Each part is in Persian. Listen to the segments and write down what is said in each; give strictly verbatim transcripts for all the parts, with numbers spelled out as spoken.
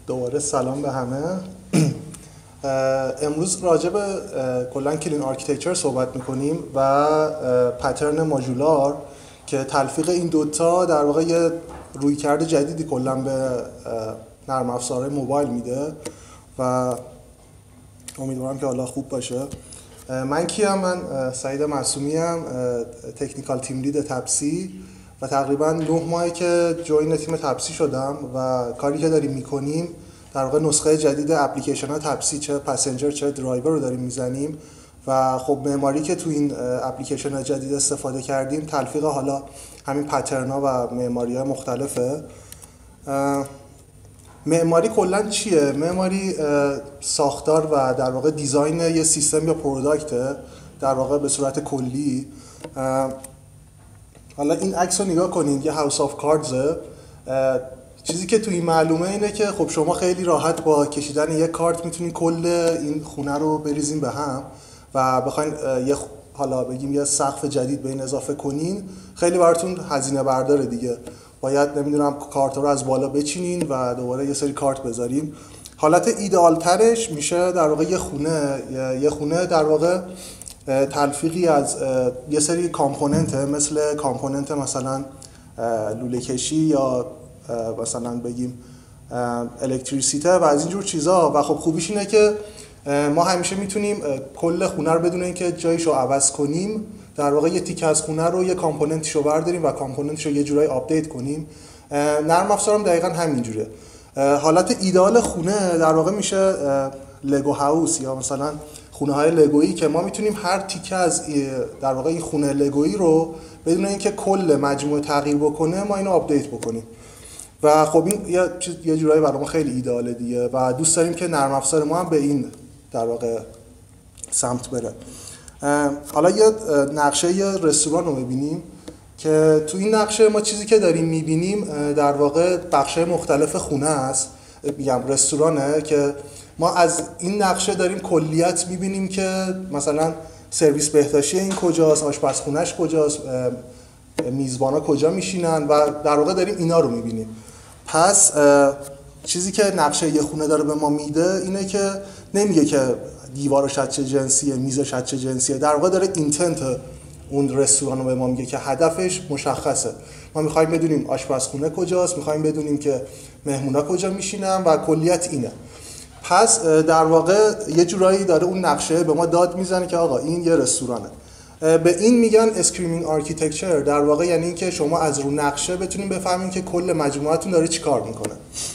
دوباره سلام به همه. امروز راجع به کلا کلین آرکیتکچر صحبت میکنیم و پترن ماژولار که تلفیق این دوتا در واقع یه رویکرد جدیدی کلا به نرم افزارهای موبایل میده و امیدوارم که حالا خوب باشه. من کیم؟ من سعید معصومی ام، تکنیکال تیم لید تپسی و تقریبا نه ماهه که جوین تیم تپسی شدم و کاری که داریم میکنیم در واقع نسخه جدید اپلیکیشن ها تپسی، چه پسنجر چه درایور رو داریم میزنیم و خب معماری که تو این اپلیکیشن ها جدید استفاده کردیم تلفیق حالا همین پترن ها و معماری ها مختلفه. معماری کلا چیه؟ معماری ساختار و در واقع دیزاین یه سیستم یا پروداکته در واقع به صورت کلی. حالا این عکس رو نگاه کنید، یه هاوس آف کاردزه. چیزی که تو این معلومه اینه که خب شما خیلی راحت با کشیدن یک کارت میتونید کل این خونه رو بریزین به هم و بخواین یه حالا بگیم یه سقف جدید به این اضافه کنین، خیلی براتون هزینه برداره دیگه. باید نمیدونم کارت رو از بالا بچینین و دوباره یه سری کارت بذارین. حالت ایدئال ترش میشه در واقع یه خونه یه خونه در واقع تلفیقی از یه سری کامپوننته، مثل کامپوننت مثلا لوله کشی یا مثلا بگیم الکتریسیته و از اینجور چیزا. و خب خوبیش اینه که ما همیشه میتونیم کل خونه رو بدون اینکه جایشو عوض کنیم در واقع یه تیکه از خونه رو یه کامپوننتشو برداریم و کامپوننتشو یه جورایی آپدیت کنیم. نرم افزارم دقیقاً همینجوره. حالت ایدئال خونه در واقع میشه لگو هاوس یا مثلا خونه های لگویی که ما میتونیم هر تیکه از در واقع این خونه لگویی رو بدون اینکه کل مجموعه تغییر بکنه ما اینو آپدیت بکنیم و خب این یه یه جورایی برای ما خیلی ایدئاله دیگه و دوست داریم که نرم افزار ما هم به این در واقع سمت بره. حالا یه نقشه یه رستوران رو ببینیم که تو این نقشه ما چیزی که داریم میبینیم در واقع بخشای مختلف خونه است، میگم رستورانه، که ما از این نقشه داریم کلیت میبینیم که مثلا سرویس بهداشتی این کجاست، آشپزخونه‌اش کجاست، میزبانا کجا میشینن و در واقع داریم اینا رو میبینیم. پس چیزی که نقشه یه خونه داره به ما میده اینه که نمیگه که دیوارش چه جنسیه، میزش چه جنسیه، در واقع داره اینتنت اون رستوران رو به ما میگه که هدفش مشخصه. ما میخوایم بدونیم آشپزخونه کجاست، میخوایم بدونیم که مهمونا کجا میشینن و کلیت اینه. پس در واقع یه جورایی داره اون نقشه به ما داد میزنه که آقا این یه رستورانه. به این میگن اسکریمینگ آرکیتکچر. در واقع یعنی این که شما از رو نقشه بتونین بفهمین که کل مجموعتون داره چی کار میکنه.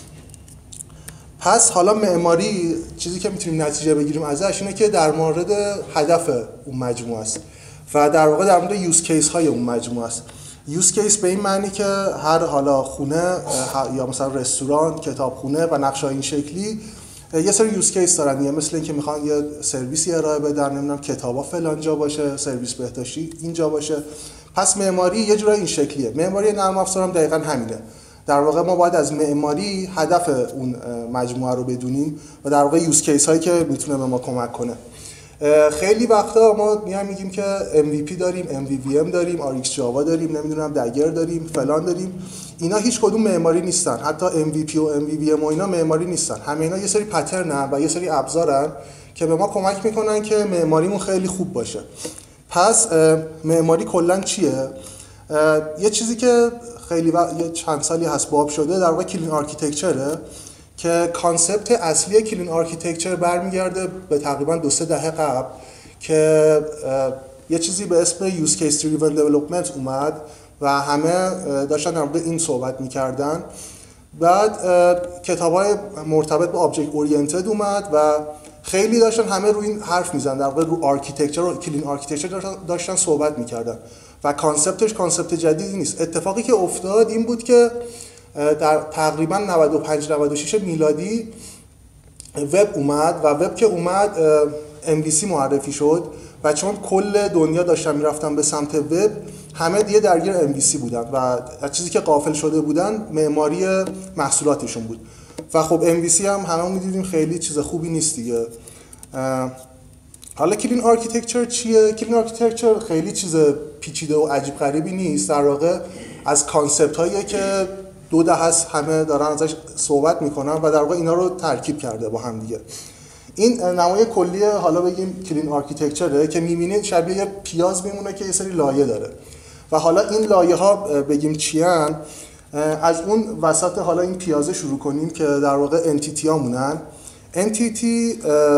پس حالا معماری چیزی که میتونیم نتیجه بگیریم ازش اینه که در مورد هدف اون مجموعه است و در واقع در مورد یوز کیس های اون مجموعه است. یوز کیس به این معنی که هر حالا خونه یا مثلا رستوران، کتابخونه و نقشه این شکلی یه سری یوز کیس دارن، مثل اینکه میخوان یه سرویسی ارائه بدن، نمیدونم کتابا فلان جا باشه، سرویس بهداشتی اینجا باشه. پس معماری یه جورایی این شکلیه. معماری نرم افزار هم دقیقاً همینه. در واقع ما باید از معماری هدف اون مجموعه رو بدونیم و در واقع یوز کیس هایی که میتونه به ما کمک کنه. خیلی وقتا ما میایم میگیم که ام وی پی داریم، ام وی وی ام داریم، آر ایکس جاوا داریم، نمیدونم دگر داریم، فلان داریم. اینا هیچ کدوم معماری نیستن. حتی ام وی پی و ام وی وی ام و اینا معماری نیستن. همه اینا یه سری پترنن و یه سری ابزارن که به ما کمک میکنن که معماریمون خیلی خوب باشه. پس معماری کلا چیه؟ یه چیزی که خیلی وقت یه چند سالی هست باب شده در واقع کلین آرکیتکچره که کانسپت اصلی کلین آرکیتکچر برمیگرده به تقریبا دو سه دهه قبل که یه چیزی به اسم یوز کیس دریون دیولپمنت اومد و همه داشتن در مورد این صحبت میکردن. بعد کتاب‌های مرتبط به آبجکت اورینتد اومد و خیلی داشتن همه روی این حرف میزنن، در واقع رو آرکیتکچر و کلین آرکیتکچر داشتن صحبت میکردن و کانسپتش کانسپت جدیدی نیست. اتفاقی که افتاد این بود که در تقریبا نود و پنج نود و شش میلادی وب اومد و وب که اومد ام وی سی معرفی شد و چون کل دنیا داشتن میرفتن به سمت وب همه دیگه درگیر ام وی سی بودن و چیزی که غافل شده بودن معماری محصولاتشون بود و خب ام وی سی هم همه میدونیم خیلی چیز خوبی نیست دیگه. حالا کلین آرکیتکچر چیه؟ کلین آرکیتکچر خیلی چیز پیچیده و عجیب غریبی نیست. در واقع از کانسپت هایی که دو دهه است همه دارن ازش صحبت میکنن و در واقع اینا رو ترکیب کرده با هم دیگه. این نمای کلی حالا بگیم کلین آرکیتکچره که میبینید شبیه پیاز میمونه که یه سری لایه داره و حالا این لایه ها بگیم چی ان، از اون وسط حالا این پیازه شروع کنیم که در واقع انتیتی ها مونن. انتیتی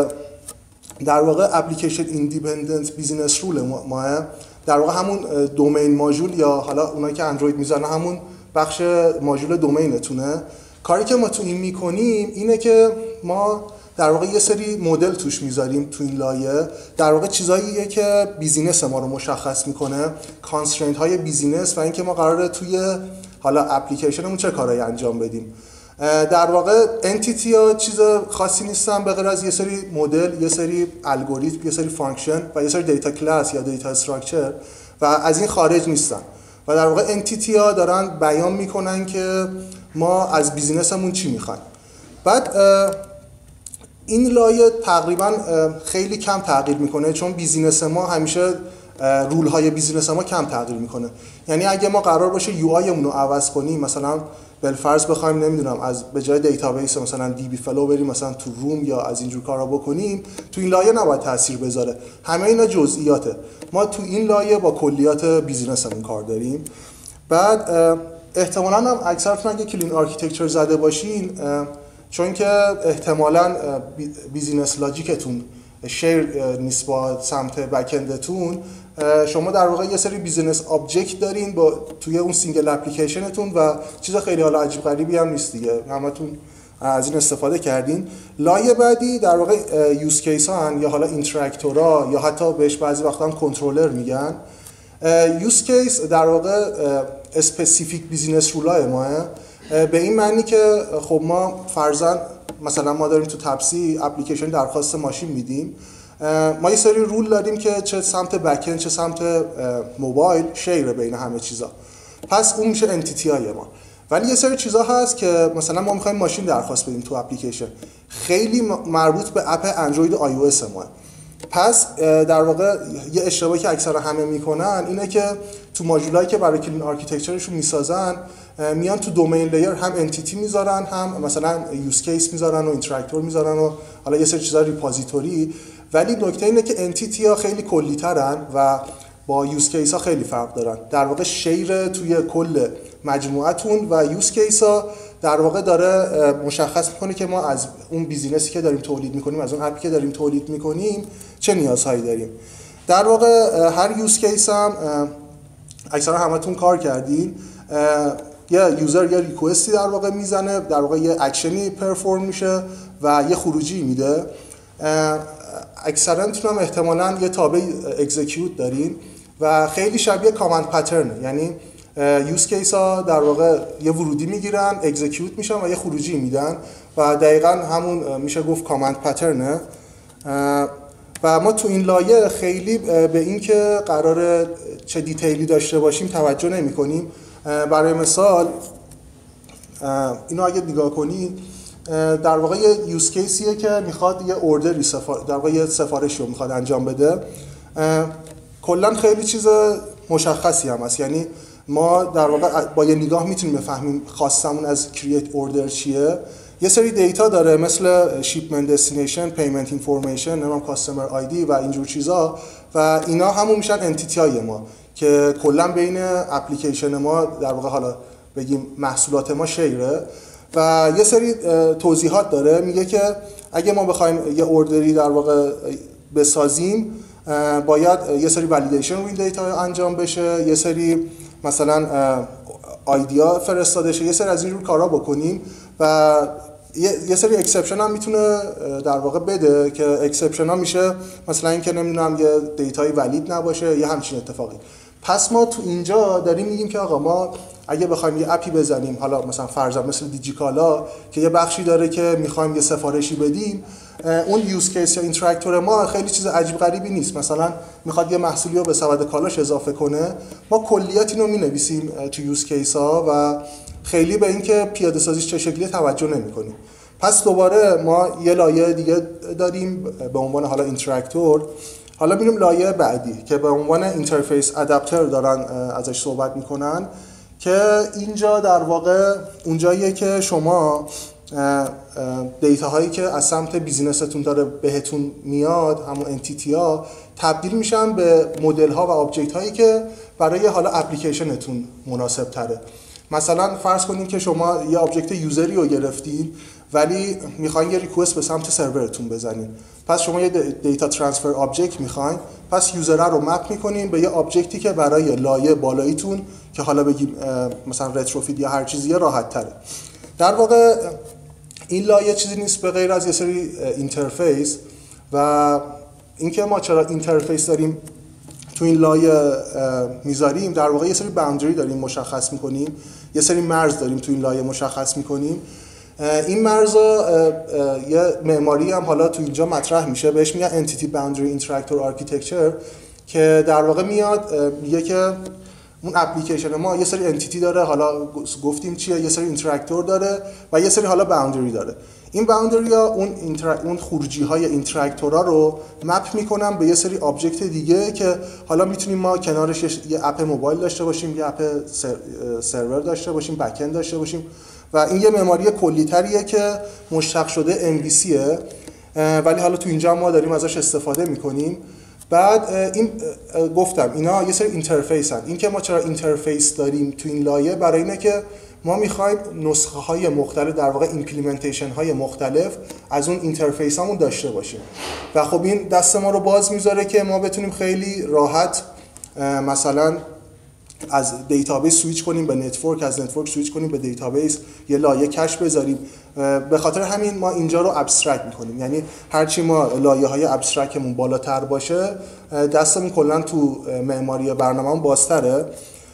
در واقع اپلیکیشن ایندیپندنت بیزینس رول ماه، در واقع همون دومین ماژول یا حالا اونایی که اندروید میزنه همون بخش ماژول دومینتونه. کاری که ما تو این میکنیم اینه که ما در واقع یه سری مدل توش میذاریم تو این لایه، در واقع چیزاییه که بیزینس ما رو مشخص میکنه، کانسترینت های بیزینس و اینکه ما قراره توی حالا اپلیکیشنمون چه کارایی انجام بدیم. در واقع انتیتی ها چیز خاصی نیستن به غیر از یه سری مدل، یه سری الگوریتم، یه سری فانکشن و یه سری دیتا کلاس یا دیتا استراکچر و از این خارج نیستن. و در واقع انتیتی ها دارن بیان میکنن که ما از بیزینسمون چی میخوایم. بعد این لایه تقریبا خیلی کم تغییر میکنه چون بیزینس ما همیشه رول های بیزینس ما کم تغییر میکنه. یعنی اگه ما قرار باشه یو آی مون رو عوض کنیم، مثلا بالفرض بخوایم نمیدونم از به جای دیتابیس مثلا دی بی فلو بریم مثلا تو روم یا از اینجور کارا بکنیم، تو این لایه نباید تاثیر بذاره. همه اینا جزئیاته. ما تو این لایه با کلیات بیزینسمون کار داریم. بعد احتمالاً هم اکثرتون اگه کلین آرکیتکچر زده باشین، چون که احتمالاً بیزینس لاجیکتون شیر نیست با سمت بک‌اندتون، شما در واقع یه سری بیزینس آبجکت دارین با توی اون سینگل اپلیکیشنتون و چیز خیلی حالا عجیب غریبی هم نیست دیگه، همتون از این استفاده کردین. لایه بعدی در واقع یوز کیس ها هن یا حالا اینتراکتورها یا حتی بهش بعضی وقتا هم کنترلر میگن. یوز کیس در واقع اسپسیفیک بیزینس رولای ماه، به این معنی که خب ما فرضاً مثلا ما داریم تو تپسی اپلیکیشن درخواست ماشین میدیم، ما یه سری رول داریم که چه سمت بک‌اند چه سمت موبایل شیره بین همه چیزا، پس اون میشه انتیتی های ما. ولی یه سری چیزا هست که مثلا ما میخوایم ماشین درخواست بدیم تو اپلیکیشن، خیلی مربوط به اپ اندروید و آی او اس ما. پس در واقع یه اشتباهی که اکثرا همه میکنن اینه که تو ماژولایی که برای کلین آرکیتکچرشون میسازن میان تو دومین لیر هم انتیتی میذارن، هم مثلا یوز کیس میذارن و اینتراکتور میذارن و حالا یه سری چیزا ریپوزیتوری. ولی نکته اینه که انتیتی ها خیلی کلی ترن و با یوز کیس ها خیلی فرق دارن. در واقع شیر توی کل مجموعتون و یوز کیس ها در واقع داره مشخص میکنه که ما از اون بیزینسی که داریم تولید میکنیم، از اون اپی که داریم تولید میکنیم چه نیازهایی داریم. در واقع هر یوز کیس هم اکثرا همتون کار کردین، یه یوزر یه ریکوستی در واقع میزنه، در واقع یه اکشنی پرفورم میشه و یه خروجی میده. اکثرا هم احتمالاً یه تابع اکزیکیوت دارین و خیلی شبیه کامند پترن، یعنی یوز کیس ها در واقع یه ورودی میگیرن، اکزیکیوت میشن و یه خروجی میدن و دقیقاً همون میشه گفت کامند پترنه. و ما تو این لایه خیلی به این که قراره چه دیتیلی داشته باشیم توجه نمی کنیم. برای مثال اینو اگه نگاه کنید، در واقع یه یوز کیسیه که میخواد یه اوردری سفار... در واقع یه سفارشی رو میخواد انجام بده. کلا خیلی چیز مشخصی هم هست، یعنی ما در واقع با یه نگاه میتونیم بفهمیم خواستمون از کرییت اوردر چیه. یه سری دیتا داره مثل شیپمنت دستینیشن، پیمنت اینفورمیشن، نام کاستمر آیدی و اینجور چیزا و اینا همون میشن انتیتی های ما که کلا بین اپلیکیشن ما در واقع حالا بگیم محصولات ما شیره. و یه سری توضیحات داره، میگه که اگه ما بخوایم یه اوردری در واقع بسازیم باید یه سری والیدیشن روی دیتا انجام بشه، یه سری مثلا آیدیا فرستاده شه، یه سری از اینجور کارا بکنیم و یه سری اکسپشن هم میتونه در واقع بده که اکسپشن ها میشه مثلا اینکه نمیدونم یه دیتای ولید نباشه، یه همچین اتفاقی. پس ما تو اینجا داریم میگیم که آقا ما اگه بخوایم یه اپی بزنیم، حالا مثلا فرضاً مثل دیجیکالا که یه بخشی داره که میخوایم یه سفارشی بدیم، اون یوز کیس یا اینتراکتور ما خیلی چیز عجیب غریبی نیست. مثلا میخواد یه محصولی رو به سبد کالاش اضافه کنه، ما کلیات اینو مینویسیم تو یوز کیس ها و خیلی به اینکه پیاده سازیش چه شکلیه توجه نمی‌کنیم. پس دوباره ما یه لایه دیگه داریم به عنوان حالا اینتراکتور. حالا میریم لایه بعدی که به عنوان اینترفیس ادپتر دارن ازش صحبت میکنن که اینجا در واقع اونجاییه که شما دیتا هایی که از سمت بیزینستون داره بهتون میاد، همون انتیتی ها، تبدیل میشن به مدل ها و آبجکت هایی که برای حالا اپلیکیشنتون مناسب تره. مثلا فرض کنید که شما یه آبجکت یوزری رو گرفتین ولی میخواین یه ریکوست به سمت سرورتون بزنین، پس شما یه دیتا ترانسفر آبجکت میخواین، پس یوزر رو مپ میکنین به یه آبجکتی که برای لایه بالاییتون که حالا بگیم مثلا رتروفیت یا هر چیزی راحت تره. در واقع این لایه چیزی نیست به غیر از یه سری اینترفیس و اینکه ما چرا اینترفیس داریم تو این لایه میذاریم، در واقع یه سری باوندری داریم مشخص میکنیم، یه سری مرز داریم تو این لایه مشخص میکنیم. این مرزا یه معماری هم حالا تو اینجا مطرح میشه، بهش میگن انتیتی باوندری اینتراکتور آرکیتکچر، که در واقع میاد میگه که اون اپلیکیشن ما یه سری انتیتی داره، حالا گفتیم چیه، یه سری اینتراکتور داره و یه سری حالا باوندری داره. این باوندری ها اون اون خروجی های اینتراکتورا رو مپ میکنن به یه سری آبجکت دیگه که حالا میتونیم ما کنارش یه اپ موبایل داشته باشیم، یه اپ سرور داشته باشیم، بک اند داشته باشیم و این یه معماری کلی‌تریه که مشتق شده ام وی سیه، ولی حالا تو اینجا ما داریم ازش استفاده میکنیم. بعد این گفتم اینا یه سری اینترفیس هستن. این که ما چرا اینترفیس داریم تو این لایه، برای اینه که ما میخوایم نسخه های مختلف، در واقع ایمپلیمنتیشن های مختلف از اون اینترفیس همون داشته باشیم و خب این دست ما رو باز میذاره که ما بتونیم خیلی راحت مثلا از دیتابیس سویچ کنیم به نتورک، از نتورک سویچ کنیم به دیتابیس، یه لایه کش بذاریم. به خاطر همین ما اینجا رو ابسترکت میکنیم، یعنی هرچی ما لایه های ابسترکتمون بالاتر باشه دستمون کلا تو معماری برنامه‌مون بازتره.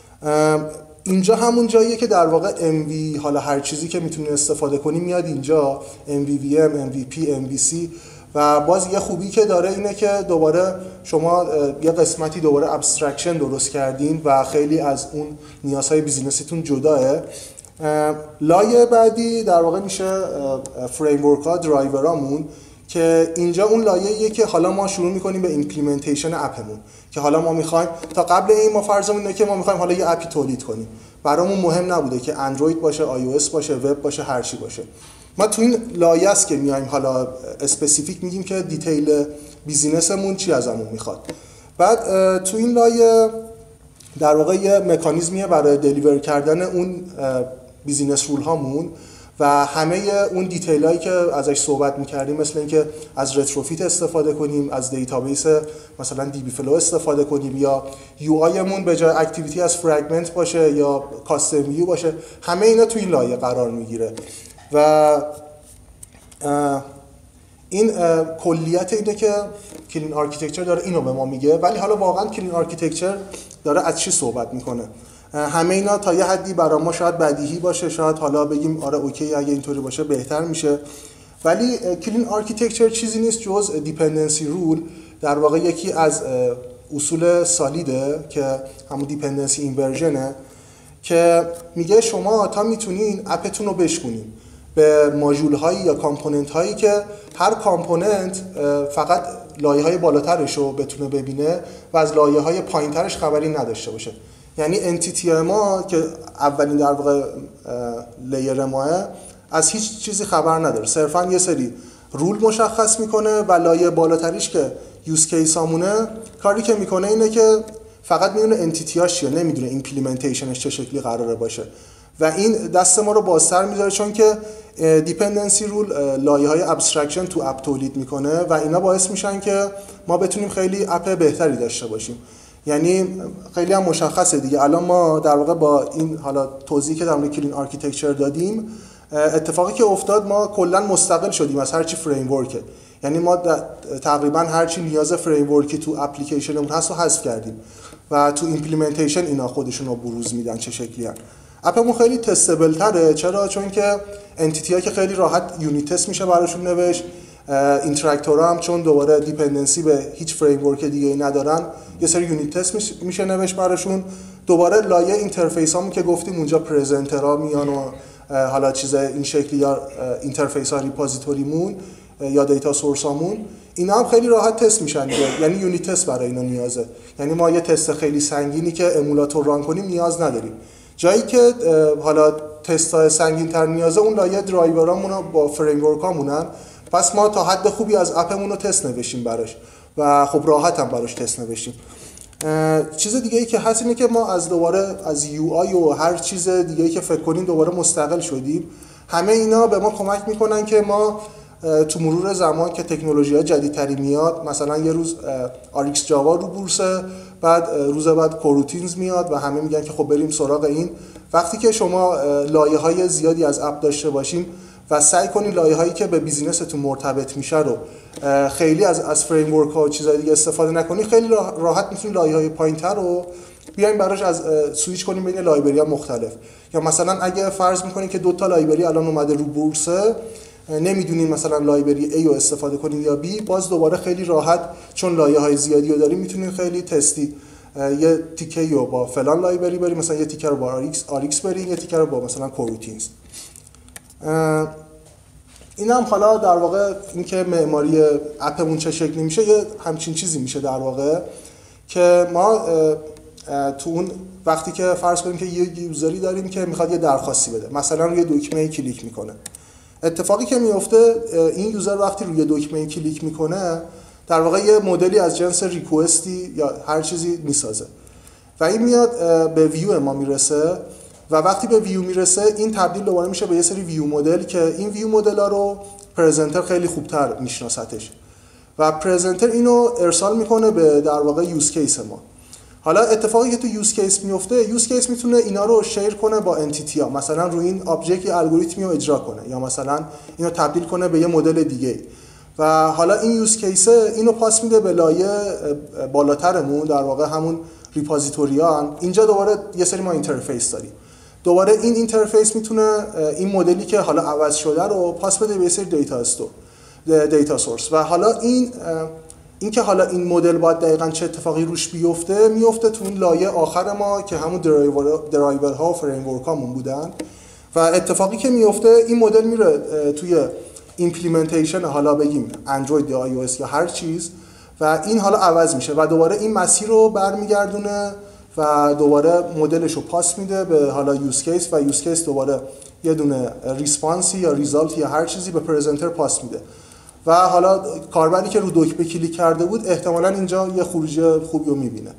اینجا همون جاییه که در واقع ام وی، حالا هر چیزی که میتونید استفاده کنی میاد اینجا، ام وی وی ام، ام وی پی، ام وی سی. و باز یه خوبی که داره اینه که دوباره شما یه قسمتی دوباره ابسترکشن درست کردین و خیلی از اون نیازهای بیزینسیتون جداه. لایه بعدی در واقع میشه فریم ورک ها، درایورامون، که اینجا اون لایه‌ایه که حالا ما شروع میکنیم به ایمپلیمنتیشن اپمون، که حالا ما میخوایم تا قبل این ما فرضمون اینه که ما میخوایم حالا یه اپی تولید کنیم، برامون مهم نبوده که اندروید باشه، آی او اس باشه، وب باشه، هر چی باشه. ما تو این لایه است که میایم حالا اسپسیفیک میگیم که دیتیل بیزینسمون چی ازمون میخواد. بعد تو این لایه در واقع یه مکانیزمیه برای دلیور کردن اون بیزینس رول هامون و همه اون دیتیل هایی که ازش صحبت میکردیم، مثل اینکه از رتروفیت استفاده کنیم، از دیتابیس مثلا دی بی فلو استفاده کنیم، یا یو آیمون به جای اکتیویتی از فرگمنت باشه یا کاستم ویو باشه، همه اینا تو این لایه قرار میگیره. و این کلیت اینه که کلین آرکیتکچر داره اینو به ما میگه، ولی حالا واقعا کلین آرکیتکچر داره از چی صحبت میکنه؟ همه اینا تا یه حدی برای ما شاید بدیهی باشه، شاید حالا بگیم آره اوکی اگه اینطوری باشه بهتر میشه، ولی کلین آرکیتکچر چیزی نیست جز دیپندنسی رول. در واقع یکی از اصول سالیده که همون دیپندنسی اینورژنه، که میگه شما تا میتونین اپتون رو بشکنین به ماژول هایی یا کامپوننت هایی که هر کامپوننت فقط لایه های بالاترش رو بتونه ببینه و از لایه های پایین ترش خبری نداشته باشه. یعنی انتیتی ما که اولین در واقع لیر ماه از هیچ چیزی خبر نداره، صرفا یه سری رول مشخص میکنه و لایه بالاتریش که یوز کیس همونه کاری که میکنه اینه که فقط میدونه انتیتیاش چیه، نمیدونه ایمپلیمنتیشنش چه شکلی قراره باشه و این دست ما رو بازتر میذاره، چون که دیپندنسی رول لایه های ابسترکشن تو اپ تولید میکنه و اینا باعث میشن که ما بتونیم خیلی اپ بهتری داشته باشیم. یعنی خیلی هم مشخصه دیگه. الان ما در واقع با این حالا توضیحی که در مورد کلین آرکیتکچر دادیم، اتفاقی که افتاد ما کلا مستقل شدیم از هر چی فریم ورکه. یعنی ما تقریبا هر چی نیاز فریم ورکی تو اپلیکیشنمون هست رو حذف کردیم و تو ایمپلیمنتیشن اینا خودشون رو بروز میدن چه شکلی هست. اپمون خیلی تستبل تره. چرا؟ چون که انتیتی ها که خیلی راحت یونیت تست میشه براشون نوشت، اینتراکتورها هم چون دوباره دیپندنسی به هیچ فریم ورک دیگه ای ندارن یه سری یونیت تست میشه نوشت براشون. دوباره لایه اینترفیس هامون که گفتیم اونجا پرزنترها میان و حالا چیز این شکلی، یا اینترفیس ها ریپوزیتوریمون یا دیتا سورس هامون، اینا هم خیلی راحت تست میشن دیگه. یعنی یونیت تست برای اینا نیازه. یعنی ما یه تست خیلی سنگینی که امولاتور ران کنیم نیاز نداریم. جایی که حالا تست‌های سنگین‌تر نیازه اون لایه درایورامون با فریم ورکامونن، پس ما تا حد خوبی از اپمون رو تست نوشتیم براش و خب راحت هم براش تست نوشتیم. چیز دیگه ای که هست اینه که ما از دوباره از یو آی و هر چیز دیگه ای که فکر کنیم دوباره مستقل شدیم. همه اینا به ما کمک میکنن که ما تو مرور زمان که تکنولوژی‌ها جدیدتری میاد، مثلا یه روز آر ایکس جاوا رو بورسه، بعد روز بعد کوروتینز میاد و همه میگن که خب بریم سراغ این. وقتی که شما لایه‌های زیادی از اپ داشته باشین و سعی کنین لایه‌هایی که به بیزینستون مرتبط میشه رو خیلی از از فریم ورک ها و چیزای دیگه استفاده نکنین، خیلی راحت میتونین لایه‌های پایین‌تر رو بیاین براش از سویچ کنیم بین لایبرری‌ها مختلف. یا مثلا اگه فرض می‌کنین که دو تا لایبرری الان اومده رو بورسه، نمیدونین مثلا لایبرری A رو استفاده کنین یا B، باز دوباره خیلی راحت چون لایه‌های زیادی رو داریم میتونین خیلی تستی یه تیکه رو با فلان لایبرری بریم، مثلا یه تیکه رو با آر ایکس آر ایکس بریم، یه تیکه رو با مثلا کوروتینز. این هم حالا در واقع اینکه معماری اپمون چه شکلی میشه یه همچین چیزی میشه در واقع، که ما تو اون وقتی که فرض کنیم که یه یوزری داریم که میخواد یه درخواستی بده، مثلا روی دکمه کلیک میکنه، اتفاقی که میفته این یوزر وقتی روی دکمه کلیک میکنه در واقع یه مدلی از جنس ریکوستی یا هر چیزی میسازه و این میاد به ویو ما میرسه و وقتی به ویو میرسه این تبدیل دوباره میشه به یه سری ویو مدل که این ویو مدل‌ها رو پرزنتر خیلی خوبتر میشناستش و پرزنتر اینو ارسال میکنه به در واقع یوز کیس ما. حالا اتفاقی که تو یوز کیس میفته، یوز کیس میتونه اینا رو شیر کنه با انتیتی ها، مثلا روی این آبجکت یه الگوریتمی رو اجرا کنه یا مثلا اینو تبدیل کنه به یه مدل دیگه و حالا این یوز کیس اینو پاس میده به لایه بالاترمون، در واقع همون ریپوزیتوریان. اینجا دوباره یه سری ما اینترفیس داریم، دوباره این اینترفیس میتونه این مدلی که حالا عوض شده رو پاس بده به یه سری دیتا استور دیتا سورس و حالا این این که حالا این مدل باید دقیقاً چه اتفاقی روش بیفته میفته تو اون لایه آخر ما که همون درایور درایورها و فریم ورکامون بودن و اتفاقی که میفته این مدل میره توی ایمپلیمنتیشن، حالا بگیم اندروید یا آی او اس یا هر چیز، و این حالا عوض میشه و دوباره این مسیر رو برمیگردونه و دوباره مدلش رو پاس میده به حالا یوز کیس و یوز کیس دوباره یه دونه ریسپانسی یا ریزالت یا هر چیزی به پرزنتر پاس میده و حالا کاربری که رو دکمه کلیک کرده بود احتمالاً اینجا یه خروجی خوبی رو میبینه.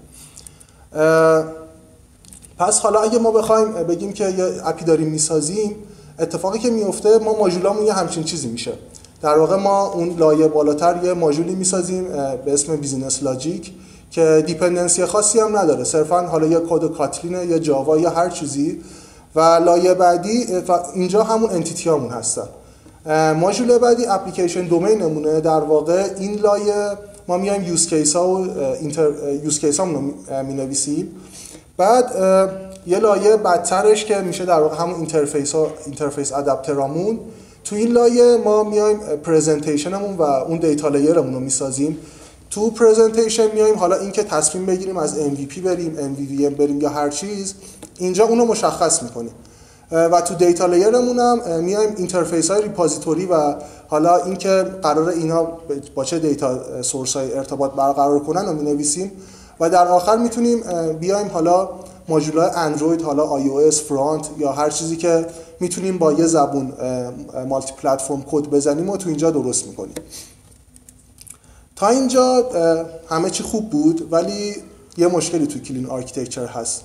پس حالا اگه ما بخوایم بگیم که یه اپی داریم میسازیم، اتفاقی که میفته ما ماژولامون یه همچین چیزی میشه. در واقع ما اون لایه بالاتر یه ماژولی میسازیم به اسم بیزینس لاجیک که دیپندنسی خاصی هم نداره، صرفاً حالا یه کد کاتلین یا جاوا یا هر چیزی و لایه بعدی اینجا همون انتیتی هامون هستن. ماژول بعدی اپلیکیشن دومینمونه، در واقع این لایه ما میایم یوز کیس ها و اینتر یوز کیس هامون رو مینویسیم، بعد یه لایه بدترش که میشه در واقع همون اینترفیس ها اینترفیس ادپترامون، تو این لایه ما میایم پرزنتیشنمون و اون دیتا لیرمون رو میسازیم. تو پرزنتیشن میایم حالا اینکه تصمیم بگیریم از ام وی پی بریم ام وی وی ام بریم یا هر چیز، اینجا اونو مشخص میکنیم و تو دیتا لیرمون هم میایم اینترفیس های ریپوزیتوری و حالا اینکه قرار اینا با چه دیتا سورس های ارتباط برقرار کنن رو مینویسیم و در آخر میتونیم بیایم حالا ماژول‌های اندروید، حالا آی او اس، فرانت یا هر چیزی که میتونیم با یه زبون مالتی پلتفرم کد بزنیم و تو اینجا درست میکنیم. تا اینجا همه چی خوب بود، ولی یه مشکلی تو کلین آرکیتکچر هست.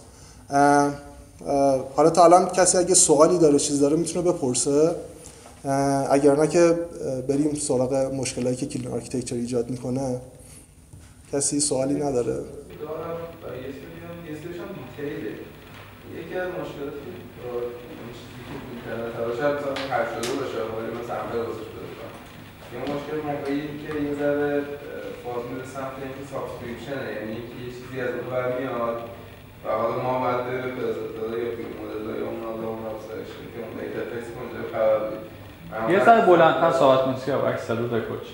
حالا تا الان کسی اگه سوالی داره چیز داره میتونه بپرسه، اگر نه که بریم سراغ مشکلاتی که کلین آرکیتکچر ایجاد میکنه. کسی سوالی نداره؟ دارم یه سری هم یه سریش هم دیتیله. یکی از مشکلاتی این چیزی که بود کنه شاید مثلا هر شده باشه ولی من سمپل واسش بدونم. یه مشکل موقعی که یه ذره فاز میره سمت اینکه سابسکریپشنه، یعنی اینکه یه چیزی از اون برمیاد و حالا ما باید بریم به ازداده یا بیرون مدل یا اون حالا اون افزایش که اون اینترفیس کنجا خراب بید. یه سر بلندتر صحبت کنسی یا عکس صدا در کوچ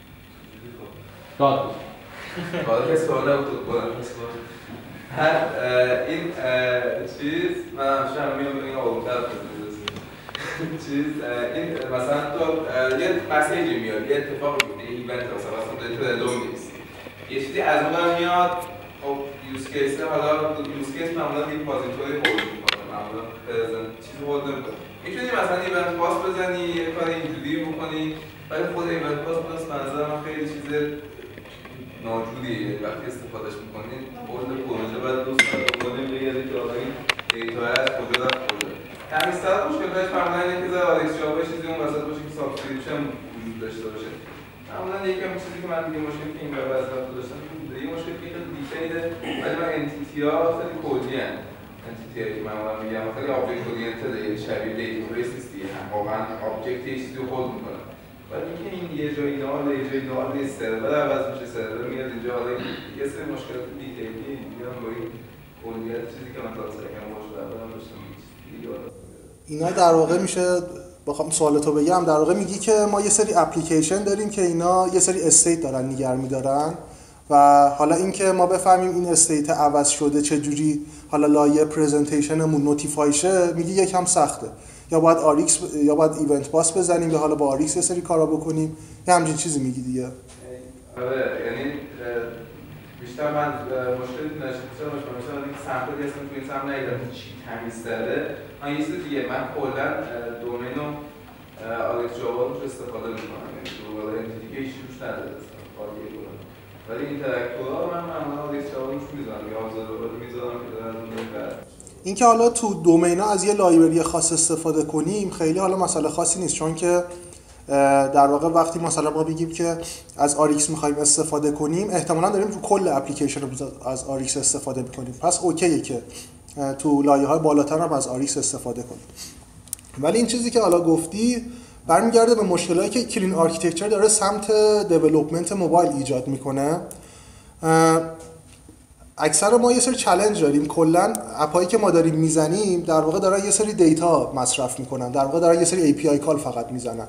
داد بود حالا که سوال نبود بلند هر این چیز من همشه هم میام به این آرومتر بزنید چیز این مثلا تو یه مسیجی میاد، یه اتفاق میفته، یه ایونت مثلا مثلا تو دلوم نیست، یه چیزی از اون میاد. خب یوز کیس حالا یوز کیس معمولا ریپوزیتوری هولد میکنه، معمولا پرزنت چیزی هولد نمیکنه. میتونی مثلا ایونت پاس بزنی، یه کار اینجوری بکنی، ولی خود ایونت پاس پس به نظر من خیلی چیز ناجوریه. وقتی استفادهش میکنی کل پروژه باید دوست داره بکنیم بگردی که آقا این دیتا از کجا رفت کجا. تمیزتر مشکلش معمولا اینه که ذره آرکس جاوا چیزی اون وسط باشه که سابسکریپشن وجود داشته باشه. معمولا یکم چیزی که من دیگه مشکلی که این وب از رفت داشتم یه مشکلی که خیلی دیتیله، ولی من انتیتی ها خیلی کدی هستن. انتیتی هایی که معمولا میگم خیلی آبجکت اورینتد، یعنی شبیه دیتابیس نیست دیگه، واقعا آبجکت یه چیزی رو هولد میکنه. ولی اینکه این یه جایی نال یه جایی نال نیست، سرور عوض میشه، سرور میاد اینجا، حالا یه سری مشکلات دیتیلی میگم با این کلیت چیزی که من تا سرکم باشه دارم داشتم اینا در واقع میشه. بخوام سوالتو بگم در واقع میگی که ما یه سری اپلیکیشن داریم که اینا یه سری استیت دارن نگه می‌دارن و حالا اینکه ما بفهمیم این استیت عوض شده چه جوری حالا لایه پرزنتیشنمون نوتیفای شه، میگی یکم سخته. یا باید آریکس یا باید ایونت پاس بزنیم یا حالا با آریکس یه سری کارا بکنیم، یه همچین چیزی میگی دیگه. آره یعنی بیشتر من مشکلی نشسته باشه مثلا این سمپلی هستم تو این سمت ندیدم چی تمیزتره. من یه چیز دیگه من کلا دومین و آریکس جاوا رو استفاده میکنم، یعنی تو والا انتیتی که هیچ روش نداره خالیه کنم، ولی اینتراکتورها رو من معمولا آریکس جاوا روش میذارم یا ابزاربار میذارم که داره از اون میبره. اینکه حالا تو دومینا از یه لایبرری خاص استفاده کنیم خیلی حالا مسئله خاصی نیست، چون که در واقع وقتی مثلا ما بگیم که از آریکس می‌خوایم استفاده کنیم احتمالاً داریم تو کل اپلیکیشن رو از آریکس استفاده می‌کنیم، پس اوکیه که تو لایه‌های بالاتر هم از آریکس استفاده کنیم. ولی این چیزی که حالا گفتی برمیگرده به مشکلاتی که کلین آرکیتکچر داره سمت دیولپمنت موبایل ایجاد میکنه. اکثر ما یه سری چالش داریم، کلا اپایی که ما داریم میزنیم در واقع دارن یه سری دیتا مصرف میکنن، در واقع دارن یه سری ای پی آی کال فقط میزنن.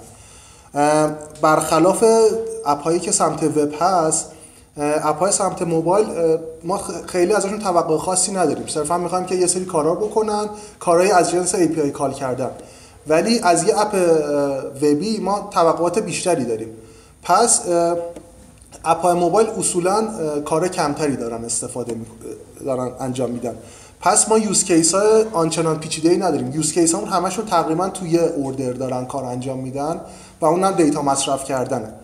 برخلاف اپایی که سمت وب هست، اپای سمت موبایل ما خیلی ازشون توقع خاصی نداریم، صرفا میخوایم که یه سری کارا بکنن، کارهای از جنس ای پی آی کال کردن. ولی از یه اپ وبی ما توقعات بیشتری داریم. پس اپای موبایل اصولا کار کمتری دارن استفاده می... دارن انجام میدن. پس ما یوز کیس های آنچنان پیچیده‌ای نداریم. یوز کیس همون همشون تقریبا توی اوردر دارن کار انجام میدن و اونم دیتا مصرف کردنه.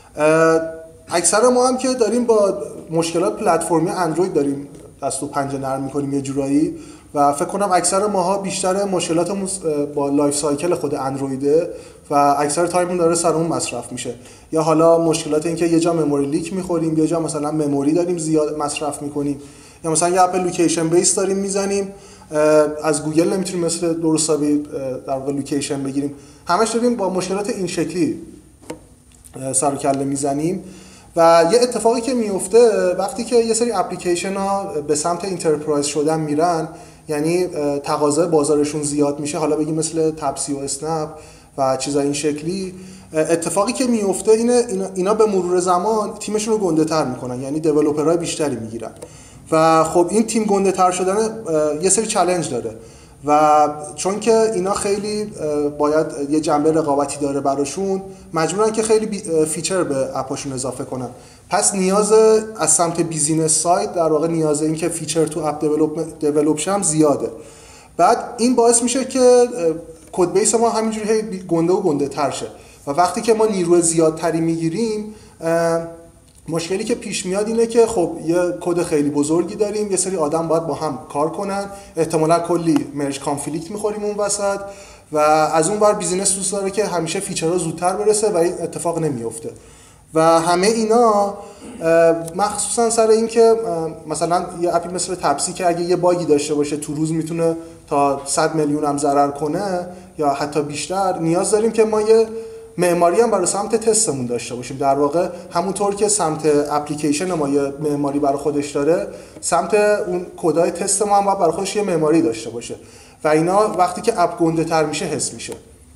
اکثر ما هم که داریم با مشکلات پلتفرمی اندروید داریم دست و پنجه نرم میکنیم یه جورایی و فکر کنم اکثر ماها بیشتر مشکلاتمون با لایف سایکل خود اندرویده و اکثر تایممون داره سر اون مصرف میشه. یا حالا مشکلات این که یه جا مموری لیک میخوریم، یه جا مثلا مموری داریم زیاد مصرف میکنیم، یا مثلا یه اپ لوکیشن بیس داریم میزنیم، از گوگل نمیتونیم مثل درستابی در واقع لوکیشن بگیریم. همش داریم با مشکلات این شکلی سر و کله میزنیم. و یه اتفاقی که میفته وقتی که یه سری اپلیکیشن ها به سمت انترپرایز شدن میرن، یعنی تقاضای بازارشون زیاد میشه، حالا بگیم مثل تپسی و اسنپ و چیزای این شکلی، اتفاقی که میفته اینه اینا, اینا به مرور زمان تیمشون رو گنده تر میکنن، یعنی دیولپرهای بیشتری میگیرن و خب این تیم گنده تر شدن یه سری چالش داره و چون که اینا خیلی باید یه جنبه رقابتی داره براشون، مجبورن که خیلی فیچر به اپاشون اضافه کنن. پس نیاز از سمت بیزینس ساید در واقع نیاز این که فیچر تو اپ دیولپ شه هم زیاده. بعد این باعث میشه که کد بیس ما همینجوری گنده و گنده تر شه و وقتی که ما نیروی زیادتری میگیریم مشکلی که پیش میاد اینه که خب یه کد خیلی بزرگی داریم، یه سری آدم باید با هم کار کنن، احتمالاً کلی مرج کانفلیکت میخوریم اون وسط و از اون ور بیزینس دوست داره که همیشه فیچرها زودتر برسه و این اتفاق نمیفته. و همه اینا مخصوصا سر این که مثلا یه اپی مثل تپسی که اگه یه باگی داشته باشه تو روز میتونه تا صد میلیون هم ضرر کنه یا حتی بیشتر، نیاز داریم که ما یه معماری هم برای سمت تستمون داشته باشیم. در واقع همونطور که سمت اپلیکیشن ما یه معماری برای خودش داره، سمت اون کدای تست ما هم باید برای خودش یه معماری داشته باشه و اینا وقتی که اپ گنده تر میشه حس میشه.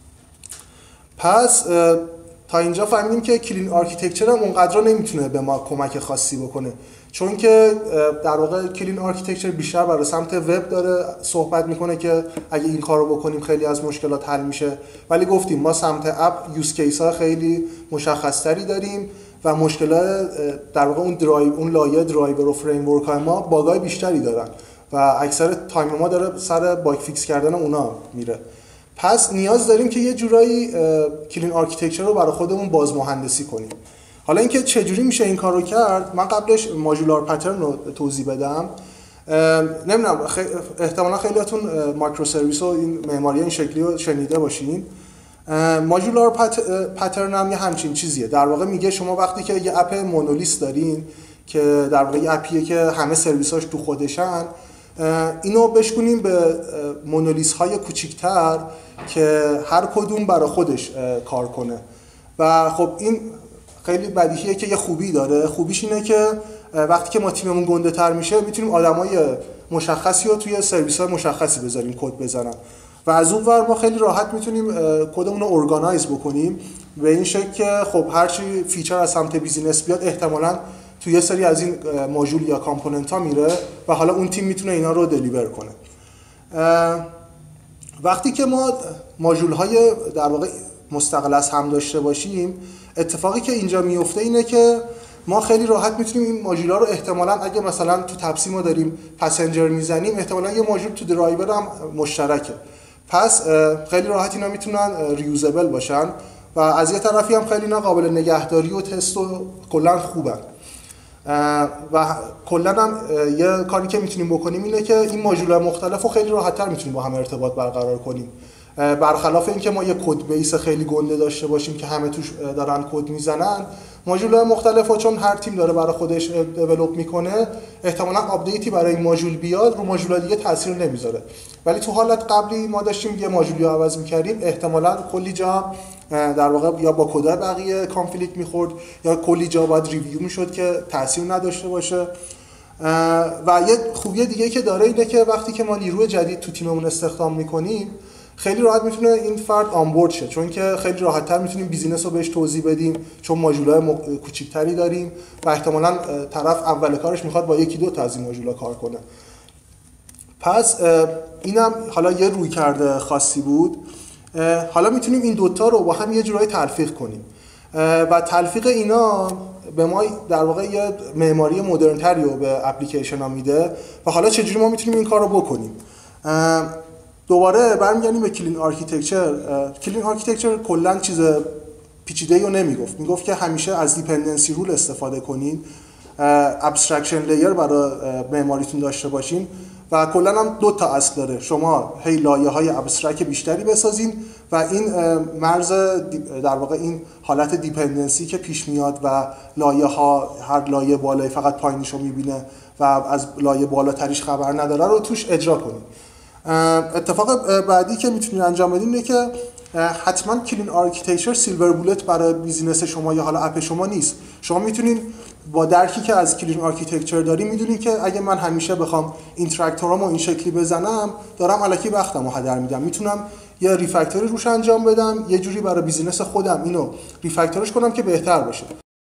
پس تا اینجا فهمیدیم که کلین آرکیتکچر هم اونقدر نمیتونه به ما کمک خاصی بکنه، چون که در واقع کلین آرکیتکچر بیشتر برای سمت وب داره صحبت میکنه که اگه این کارو بکنیم خیلی از مشکلات حل میشه. ولی گفتیم ما سمت اپ یوز کیس ها خیلی مشخصتری داریم و مشکلات در واقع اون درایو اون لایه درایور و فریم ورک های ما باگای بیشتری دارن و اکثر تایم ما داره سر باگ فیکس کردن اونا میره. پس نیاز داریم که یه جورایی کلین آرکیتکچر رو برای خودمون بازمهندسی کنیم. حالا اینکه چجوری میشه این کارو کرد، من قبلش ماژولار پترن رو توضیح بدم. نمیدونم خی... احتمالا خیلیاتون مایکرو سرویس و این معماری این شکلی رو شنیده باشین. ماژولار پت... پترن هم یه همچین چیزیه. در واقع میگه شما وقتی که یه اپ مونولیس دارین که در واقع یه اپیه که همه سرویساش تو خودشن، اینو بشکنیم به مونولیس های کوچیک‌تر که هر کدوم برای خودش کار کنه. و خب این خیلی بدیهیه که یه خوبی داره. خوبیش اینه که وقتی که ما تیممون گنده تر میشه میتونیم آدمای مشخصی رو توی سرویس های مشخصی بذاریم کد بزنن و از اون ور ما خیلی راحت میتونیم کدمون رو ارگانایز بکنیم به این شکل که خب هر چی فیچر از سمت بیزینس بیاد احتمالاً توی یه سری از این ماژول یا کامپوننت ها میره و حالا اون تیم میتونه اینا رو دلیور کنه. وقتی که ما ماژول های در واقع مستقل از هم داشته باشیم، اتفاقی که اینجا میفته اینه که ما خیلی راحت میتونیم این ماژولا رو احتمالاً اگه مثلا تو تپسی ما داریم پسنجر میزنیم، احتمالاً یه ماژول تو درایور هم مشترکه. پس خیلی راحت اینا میتونن ریوزبل باشن و از یه طرفی هم خیلی اینا قابل نگهداری و تست و کلا خوبن. و کلا هم یه کاری که میتونیم بکنیم اینه که این ماژول‌های مختلفو خیلی راحت‌تر میتونیم با هم ارتباط برقرار کنیم، برخلاف اینکه ما یه کد بیس خیلی گنده داشته باشیم که همه توش دارن کد میزنن. ماژول‌های مختلفو چون هر تیم داره برای خودش دیولپ میکنه، احتمالاً آپدیتی برای این ماژول بیاد رو ماژول‌های دیگه تاثیر نمیذاره. ولی تو حالت قبلی ما داشتیم یه ماژولی رو عوض می‌کردیم، احتمالاً کلی جا در واقع یا با کدای بقیه کانفلیکت می‌خورد یا کلی جا باید ریویو می‌شد که تاثیر نداشته باشه. و یه خوبی دیگه که داره اینه که وقتی که ما نیروی جدید تو تیممون استخدام می‌کنیم، خیلی راحت میتونه این فرد آنبورد شه، چون که خیلی راحت‌تر میتونیم بیزینس رو بهش توضیح بدیم چون ماژول‌های م... کوچیک‌تری داریم و احتمالاً طرف اول کارش میخواد با یکی دو تا از این ماژولا کار کنه. پس اینم حالا یه روی کرده خاصی بود. حالا میتونیم این دوتا رو با هم یه جورایی تلفیق کنیم و تلفیق اینا به ما در واقع یه معماری مدرن‌تری رو به اپلیکیشن ها میده. و حالا چجوری ما میتونیم این کار رو بکنیم؟ دوباره برمیگردیم به کلین آرکیتکچر. کلین آرکیتکچر کلا چیز پیچیده‌ای رو نمیگفت، میگفت که همیشه از دیپندنسی رول استفاده کنین، ابسترکشن لیر برای معماریتون داشته باشین و کلا هم دو تا اصل داره. شما هی لایه‌های ابسترکت بیشتری بسازین و این مرز در واقع این حالت دیپندنسی که پیش میاد و لایه‌ها هر لایه بالای فقط پایینشو میبینه و از لایه بالاتریش خبر نداره رو توش اجرا کنین. اتفاق بعدی که میتونید انجام بدین اینه که حتما کلین آرکیتکچر سیلور بولت برای بیزینس شما یا حالا اپ شما نیست. شما میتونین با درکی که از کلین آرکیتکچر دارین میدونین که اگه من همیشه بخوام اینتراکتورامو این شکلی بزنم دارم الکی وقتمو هدر میدم، میتونم یه ریفکتوری روش انجام بدم، یه جوری برای بیزینس خودم اینو ریفکتورش کنم که بهتر بشه.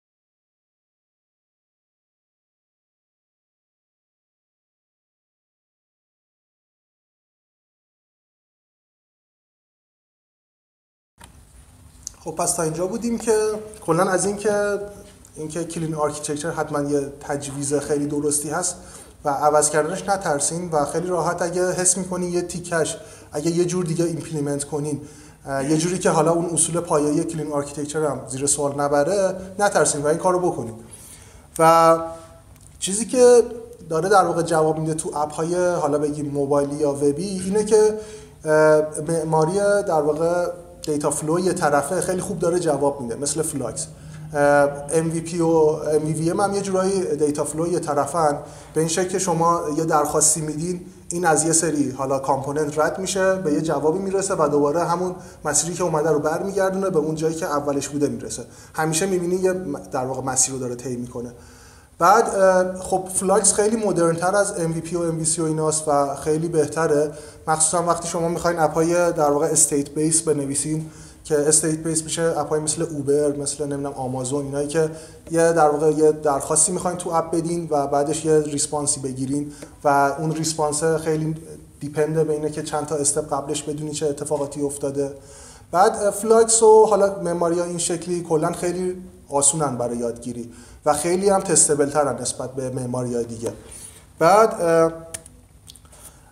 خب پس تا اینجا بودیم که کلا از این که اینکه کلین آرکیتکچر حتما یه تجویز خیلی درستی هست و عوض کردنش نترسین و خیلی راحت اگه حس می‌کنین یه تیکش اگه یه جور دیگه ایمپلیمنت کنین، یه جوری که حالا اون اصول پایه‌ای کلین آرکیتکچر هم زیر سوال نبره، نترسین و این کارو بکنین. و چیزی که داره در واقع جواب میده تو اپ‌های حالا بگیم موبایلی یا وبی اینه که معماری در واقع دیتا فلو یه طرفه خیلی خوب داره جواب میده، مثل فلاکس. ام وی پی و ام وی وی ام هم یه جورایی دیتا فلو یه طرفن، به این شکل که شما یه درخواستی میدین، این از یه سری حالا کامپوننت رد میشه به یه جوابی میرسه و دوباره همون مسیری که اومده رو برمیگردونه به اون جایی که اولش بوده میرسه. همیشه میبینی یه در واقع مسیر رو داره طی میکنه. بعد خب فلاکس خیلی مدرن‌تر از ام وی پی و ام وی سی و ایناست و خیلی بهتره، مخصوصا وقتی شما میخواین اپ‌های در واقع استیت بیس بنویسین که استیت بیس میشه اپ‌های مثل اوبر، مثل نمیدونم آمازون، اینایی که یه در واقع یه درخواستی میخواین تو اپ بدین و بعدش یه ریسپانسی بگیرین و اون ریسپانس خیلی دیپنده به اینه که چند تا استپ قبلش بدونی چه اتفاقاتی افتاده. بعد فلاکس و حالا مموری این شکلی کلا خیلی آسونن برای یادگیری و خیلی هم تستبل ترن نسبت به معماری‌های دیگه. بعد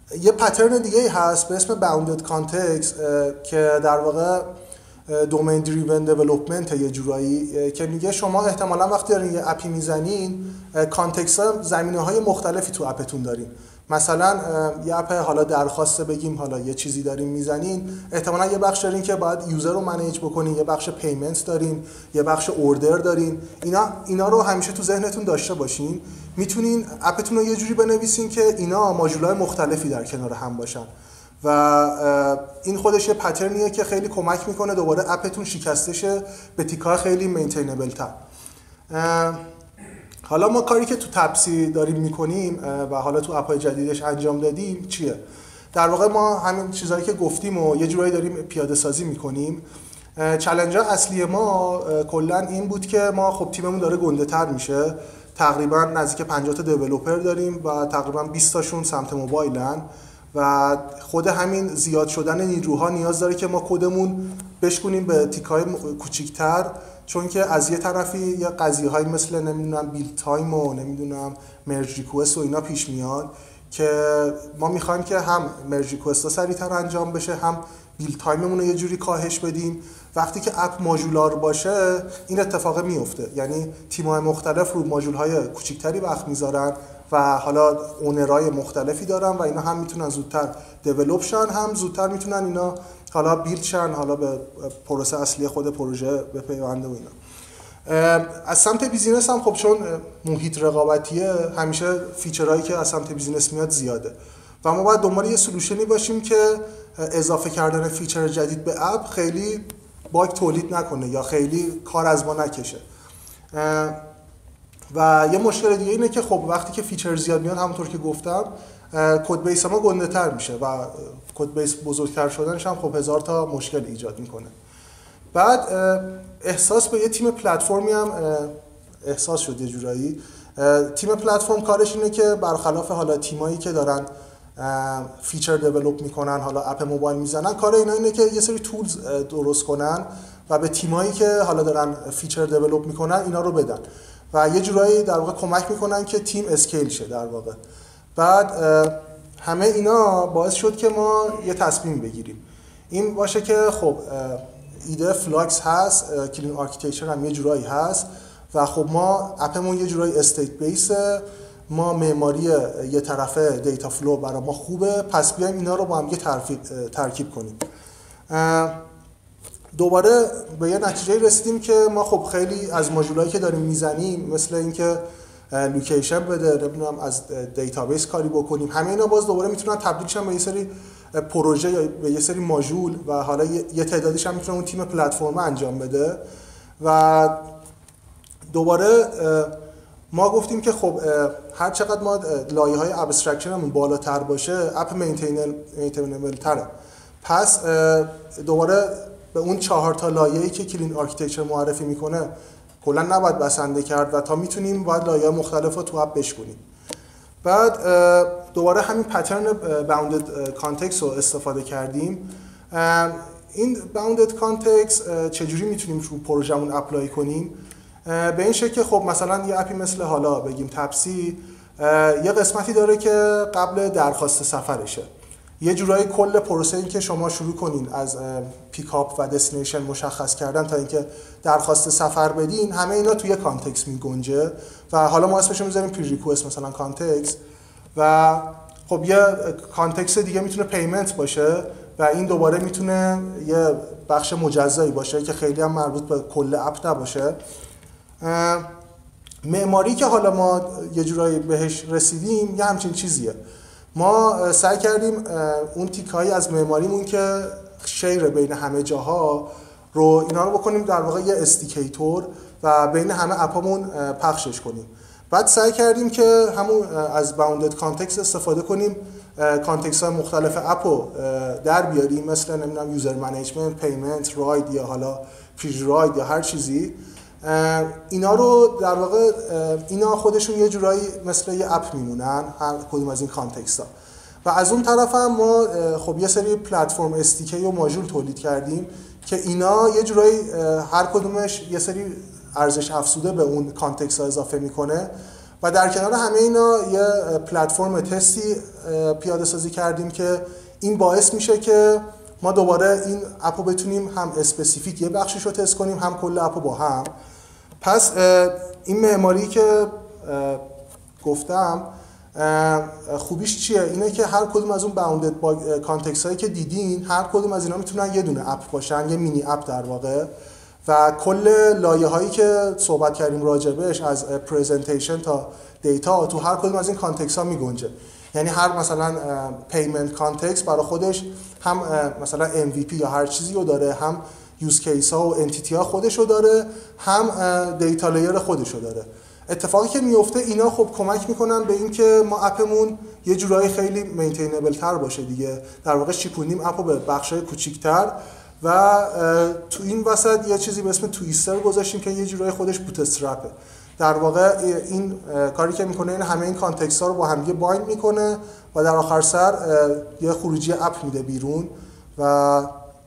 یه پترن دیگه هست به اسم باوندد کانتکست که در واقع دومین دریون دیولپمنت یه جورایی که میگه شما احتمالا وقتی دارین یه اپی میزنین کانتکست ها زمینه های مختلفی تو اپتون دارین. مثلا یه اپ حالا درخواسته بگیم حالا یه چیزی دارین میزنین، احتمالا یه بخش دارین که باید یوزر رو منیج بکنین، یه بخش پیمنت دارین، یه بخش اوردر دارین. اینا اینا رو همیشه تو ذهنتون داشته باشین. میتونین اپتون رو یه جوری بنویسین که اینا ماژول‌های مختلفی در کنار هم باشن و این خودش یه پترنیه که خیلی کمک میکنه دوباره اپتون شکسته شه به تیک‌های خیلی مینتینبل تر. حالا ما کاری که تو تپسی داریم میکنیم و حالا تو اپ‌های جدیدش انجام دادیم چیه؟ در واقع ما همین چیزایی که گفتیم و یه جورایی داریم پیاده سازی میکنیم. چالش اصلی ما کلا این بود که ما خب تیممون داره گنده تر میشه، تقریبا نزدیک پنجاه تا دیولپر داریم و تقریبا بیست تاشون سمت موبایلن و خود همین زیاد شدن نیروها نیاز داره که ما کدمون بشکنیم به تیکای کوچیک‌تر، چون که از یه طرفی یا قضیه‌های مثل نمیدونم بیلد تایم و نمیدونم مرج ریکوست و اینا پیش میاد که ما می‌خوایم که هم مرج ریکوست‌ها سریع‌تر انجام بشه، هم بیلد تایممون رو یه جوری کاهش بدیم. وقتی که اپ ماژولار باشه این اتفاق میفته، یعنی تیم‌های مختلف رو ماژول‌های کوچیک‌تری وقت میذارن و حالا اونرای مختلفی دارن و اینا هم میتونن زودتر دیولپ شن، هم زودتر میتونن اینا حالا بیلد شن، حالا به پروسه اصلی خود پروژه بپیونده و اینا. از سمت بیزینس هم خب چون محیط رقابتیه همیشه فیچرهایی که از سمت بیزینس میاد زیاده و ما باید دنبال یه سولوشنی باشیم که اضافه کردن فیچر جدید به اپ خیلی باگ تولید نکنه یا خیلی کار از ما نکشه. و یه مشکل دیگه اینه که خب وقتی که فیچر زیاد میاد همونطور که گفتم کد بیس ما گنده تر میشه و کد بیس بزرگتر شدنش هم خب هزار تا مشکل ایجاد میکنه. بعد احساس به یه تیم پلتفرمی هم احساس شد یه جورایی. تیم پلتفرم کارش اینه که برخلاف حالا تیمایی که دارن فیچر دیولپ میکنن حالا اپ موبایل میزنن، کار اینا اینه که یه سری تولز درست کنن و به تیمایی که حالا دارن فیچر دیولپ میکنن اینا رو بدن و یه جورایی در واقع کمک میکنن که تیم اسکیل شه در واقع. بعد همه اینا باعث شد که ما یه تصمیم بگیریم این باشه که خب ایده فلاکس هست، کلین آرکیتکچر هم یه جورایی هست و خب ما اپمون یه جورایی استیت بیسه، ما معماری یه طرفه دیتا فلو برای ما خوبه، پس بیایم اینا رو با هم یه ترکیب کنیم. دوباره به یه نتیجه رسیدیم که ما خب خیلی از ماژولایی که داریم میزنیم مثل اینکه لوکیشن بده، نمیدونم از دیتابیس کاری بکنیم، همه اینا باز دوباره میتونن تبدیل شن به یه سری پروژه یا به یه سری ماژول و حالا یه تعدادیش هم میتونه اون تیم پلتفرم انجام بده. و دوباره ما گفتیم که خب هر چقدر ما لایه‌های ابسترکشنمون بالاتر باشه اپ مینتینبل تره، پس دوباره به اون چهار تا لایه‌ای که کلین آرکیتکچر معرفی میکنه کلا نباید بسنده کرد و تا میتونیم باید لایه‌های مختلف رو تو اپ بشکنیم. بعد دوباره همین پترن باوندد کانتکست رو استفاده کردیم. این باوندد کانتکست چجوری میتونیم رو پروژمون اپلای کنیم؟ به این شکل خب مثلا یه اپی مثل حالا بگیم تپسی یه قسمتی داره که قبل درخواست سفرشه، یه جورایی کل پروسه این که شما شروع کنین از پیکاپ و دستینیشن مشخص کردن تا اینکه درخواست سفر بدین، همه اینا توی کانتکست میگنجه و حالا ما اسمش رو میذاریم پری ریکوست مثلا کانتکست. و خب یه کانتکست دیگه میتونه پیمنت باشه و این دوباره میتونه یه بخش مجزایی باشه که خیلی هم مربوط به کل اپ نباشه. معماری که حالا ما یه جورایی بهش رسیدیم یه همچین چیزیه. ما سعی کردیم اون تیکایی از معماریمون که شیر بین همه جاها رو اینا رو بکنیم در واقع یه استیکیتور و بین همه اپامون پخشش کنیم. بعد سعی کردیم که همون از باوندد کانتکست استفاده کنیم، کانتکست های مختلف اپو در بیاریم مثل نمیدونم یوزر منیجمنت، پیمنت، راید یا حالا پری راید یا هر چیزی. اینا رو در واقع اینا خودشون یه جورایی مثل یه اپ میمونن هر کدوم از این کانتکست ها. و از اون طرف هم ما خب یه سری پلتفرم استیکی و ماژول تولید کردیم که اینا یه جورایی هر کدومش یه سری ارزش افزوده به اون کانتکست ها اضافه میکنه و در کنار همه اینا یه پلتفرم تستی پیاده سازی کردیم که این باعث میشه که ما دوباره این اپو بتونیم هم اسپسیفیک یه بخشش رو تست کنیم، هم کل اپو با هم. پس این معماری که گفتم خوبیش چیه؟ اینه که هر کدوم از اون باوندد با کانتکست هایی که دیدین، هر کدوم از اینا میتونن یه دونه اپ باشن، یه مینی اپ در واقع، و کل لایه هایی که صحبت کردیم راجبش از پرزنتیشن تا دیتا تو هر کدوم از این کانتکست ها میگنجه. یعنی هر مثلا پیمنت کانتکست برای خودش هم مثلا ام وی پی یا هر چیزی رو داره، هم یوز کیس ها و انتیتی ها خودش رو داره، هم دیتا لیر خودش رو داره. اتفاقی که میفته اینا خب کمک میکنن به این که ما اپمون یه جورایی خیلی مینتینبل تر باشه دیگه. در واقع چیپوندیم اپو به بخشای کوچیک‌تر و تو این وسط یه چیزی به اسم تویستر گذاشتیم که یه جورایی خودش بوت استرپه. در واقع این کاری که میکنه این همه این کانتکست ها رو با هم دیگه بایند میکنه و در آخر سر یه خروجی اپ میده بیرون. و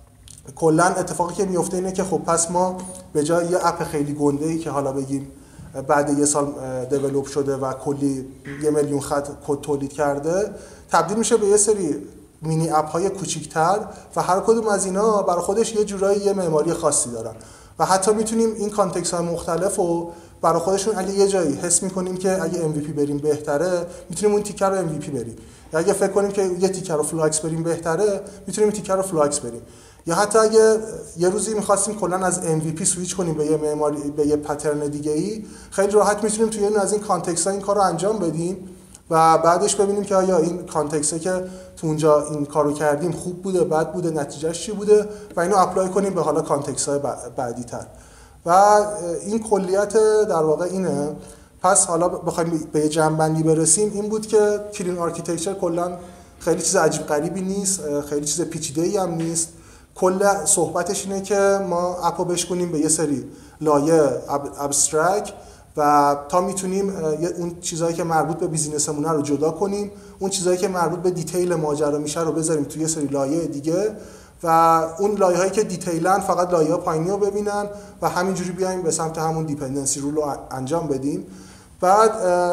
کلا اتفاقی که میفته اینه که خب پس ما به جای یه اپ خیلی گنده‌ای که حالا بگیم بعد یه سال دیولپ شده و کلی یه میلیون خط کد تولید کرده، تبدیل میشه به یه سری مینی اپ های کوچیک‌تر و هر کدوم از اینا برای خودش یه جورایی یه معماری خاصی دارن و حتی میتونیم این کانتکست های مختلف رو برای خودشون اگه یه جایی حس میکنیم که اگه ام وی پی بریم بهتره، میتونیم اون تیکر رو ام وی پی بریم، یا اگه فکر کنیم که یه تیکر رو فلاکس بریم بهتره، میتونیم این تیکر رو فلاکس بریم. یا حتی اگه یه روزی می‌خواستیم کلاً از ام وی پی سویچ کنیم به یه معماری به یه پترن دیگه‌ای، خیلی راحت میتونیم توی اون از این کانتکست‌ها این کارو انجام بدیم و بعدش ببینیم که آیا این کانتکسته که تو اونجا این کارو کردیم خوب بوده، بد بوده، نتیجهش چی بوده و اینو اپلای کنیم به حالا کانتکست‌های بعدی‌تر. و این کلیت در واقع اینه. پس حالا بخوایم به یه جمع‌بندی برسیم، این بود که کلین آرکیتکچر کلاً خیلی چیز عجیب غریبی نیست، خیلی چیز پیچیده‌ای هم نیست. کل صحبتش اینه که ما اپو بشکنیم به یه سری لایه ابسترکت و تا میتونیم اون چیزایی که مربوط به بیزینسمونه رو جدا کنیم، اون چیزایی که مربوط به دیتیل ماجرا میشه رو بذاریم توی یه سری لایه دیگه و اون لایه‌هایی که دیتیلن فقط لایه‌ها پایینی رو ببینن و همینجوری بیایم به سمت همون دیپندنسی رول رو انجام بدیم. بعد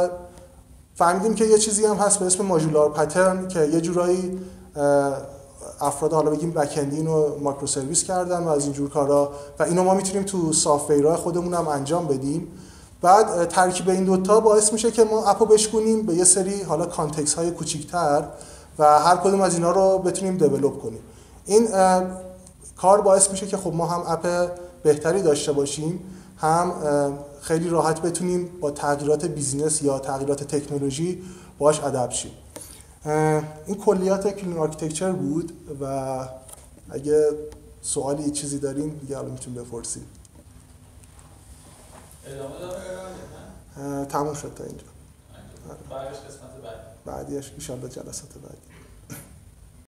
فهمیدیم که یه چیزی هم هست به اسم ماژولار پترن که یه جورایی افراد حالا بگیم بک اندین و مایکرو سرویس کردن و از این جور کارا و اینو ما میتونیم تو سافت‌ورهای خودمون هم انجام بدیم. بعد ترکیب این دوتا باعث میشه که ما اپو بشکنیم به یه سری حالا کانتکست های کوچیک‌تر و هر کدوم از اینا رو بتونیم دیولپ کنیم. این کار باعث میشه که خب ما هم اپ بهتری داشته باشیم، هم خیلی راحت بتونیم با تغییرات بیزینس یا تغییرات تکنولوژی باهاش ادپت شیم. این کلیات کلین آرکیتکچر بود و اگه سوالی چیزی دارین دیگه حالا میتونیم بپرسید. ادامه داره؟ تموم شد تا اینجا. بعدش قسمت بعدی. بعدیش ان شاء الله جلسات بعدی.